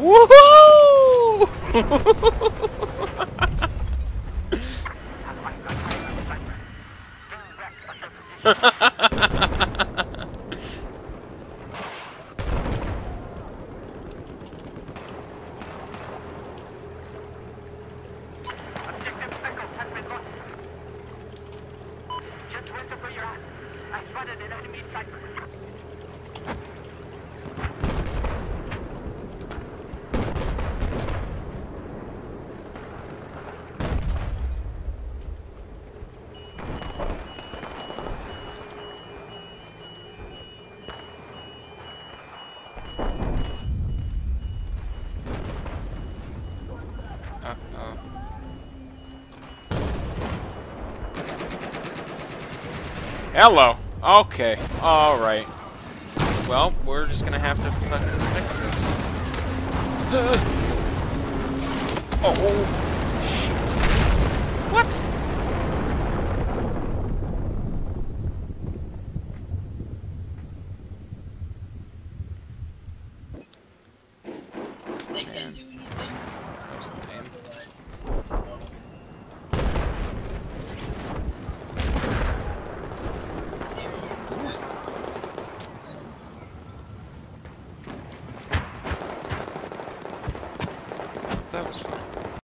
Woohoo! Uh-oh. Hello. Okay. Alright. Well, we're just gonna have to fucking fix this. Oh, shit. What? Man. That was a pain. That was fun.